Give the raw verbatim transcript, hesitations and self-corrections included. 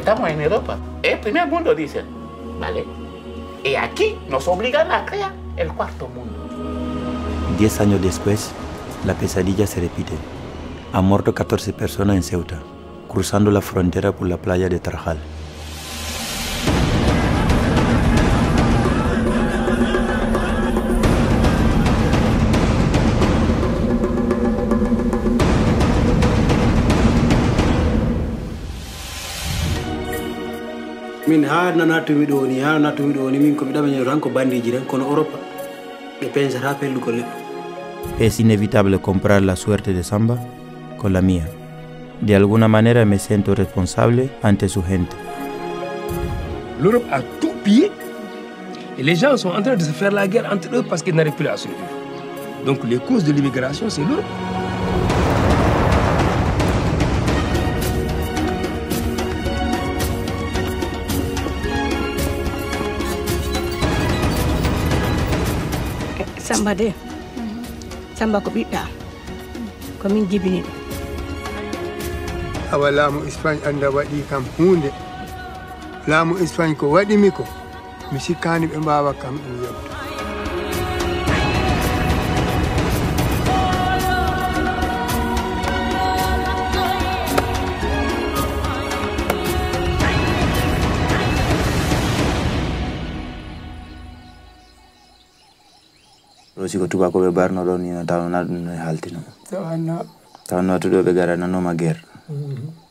estamos en Europa, el primer mundo, dicen, ¿vale? Y aquí nos obligan a crear el cuarto mundo. Diez años después, la pesadilla se repite. Han muerto catorce personas en Ceuta, cruzando la frontera por la playa de Tarajal. Min ha nanatumi ɗo ni ha natumi ɗo ni min ko mi ɗaɓaño tan ko bandiji tan kono Europe ɓe pensata pellugo leɗɗo. Es inevitable comparar la suerte de Samba con la mía. De alguna manera me siento responsable ante su gente. L'Europe a tout pillé et les gens sont en train de se faire la guerre entre eux parce qu'ils n'arrivent plus à survivre. Donc les causes de l'immigration, c'est l'Europe. Samba de Samba ko ɓiɗɗa ko min jibini ɗum. Awa laamu Espagne anda waɗi kam hunde. Laamu Espagne ko waɗimi ko mi sikkani ɓe mbawa kam ɗum yewta. Siko tubako be barno ɗon ina tawna ɗum no haltino. Tawanna. Tawanno to ɗo ɓe gara nanoma guerre.